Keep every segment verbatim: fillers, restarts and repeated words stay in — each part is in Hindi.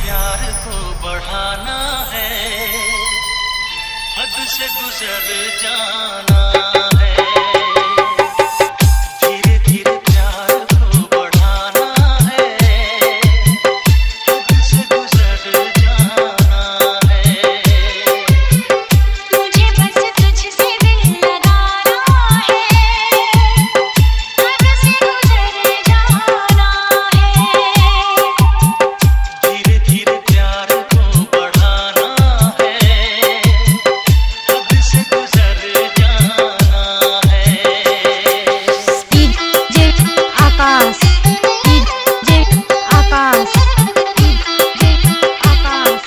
प्यार को बढ़ाना है, हद से गुजर जाना है। धीरे धीरे प्यार को बढ़ाना है, हद से गुजर जाना है। मुझे बस तुझसे दिल लगाना है, हद से गुजर जाना है। धीरे धीरे प्यार को बढ़ाना है, हद से गुजर जाना है। DJ Akash, DJ Akash, DJ Akash,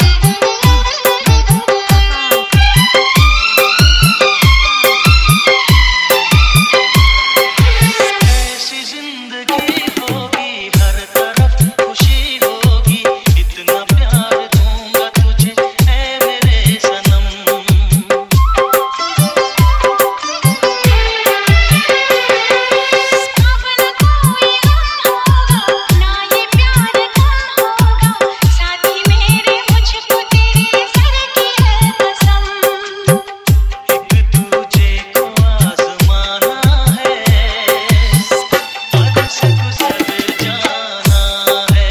ऐसी जिंदगी होगी, हर तरफ खुशी होगी, इतना प्यार दूंगा तुझे ऐ मेरे सनम। अब न कोई गम होगा, ना ये प्यार कम होगा, साथी मेरे मुझको तेरे सर की है कसम। एक दूजे को आजमाना है, हद से गुजर जाना है।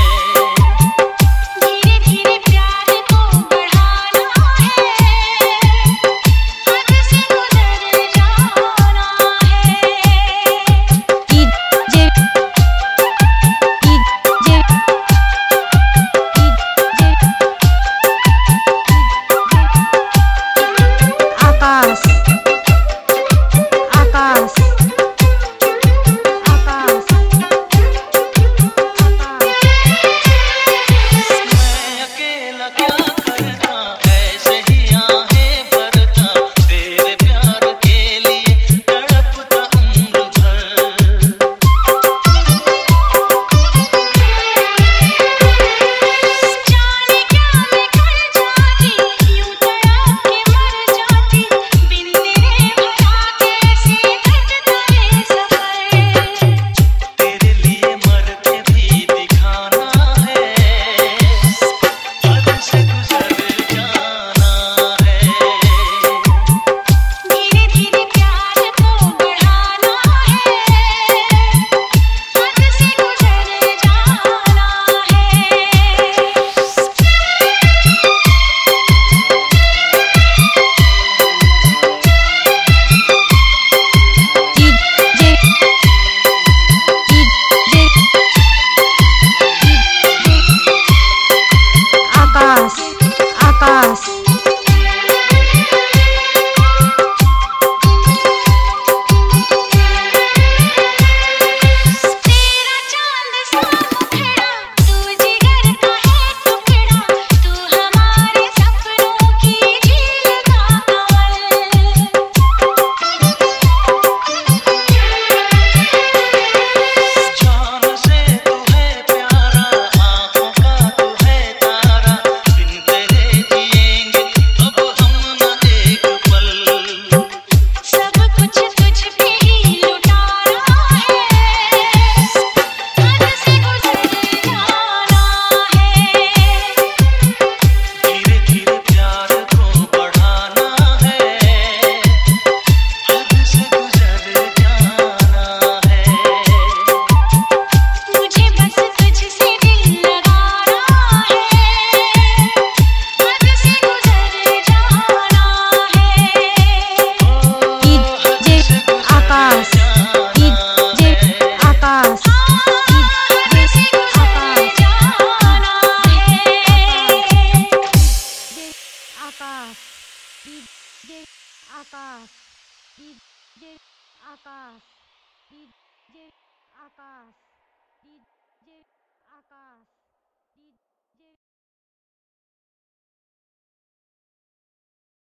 धीरे धीरे प्यार को बढ़ाना है, हद से गुजर जाना है। डीजे डीजे आकाश, आकाश, आकाश, मैं अकेला क्या करता, ऐसे ही आहें भरता, तेरे प्यार के लिए तड़पता उम्र भर। जाने क्या मैं कर जाती, यूं तड़प के मर जाती, बिन तेरे भला कैसे कटता ये सफर। तेरे लिए मर के भी दिखाना है, हद से गुजर जाना है। धीरे धीरे प्यार को बढ़ाना है, हद से गुजर जाना है। डीजे डीजे आकाश, आकाश, तेरा चांद सा मुखड़ा, तू जिगर का है टुकड़ा, तू हमारे सपनों की झील का कमल। जान से तू है प्यारा, आँखों का तू है तारा, बिन तेरे जिएंगे अब हम न एक पल। सब कुछ तुझ पे ही लुटाना है, हद से गुजर जाना है। धीरे धीरे प्यार को बढ़ाना है, हद से गुजर जाना है। मुझे बस तुझसे दिल लगाना है, हद से गुजर जाना है। DJ Akash, DJ Akash, DJ Akash, जाना है। Akash, DJ Akash, DJ Akash, DJ Akash, DJ Akash, DJ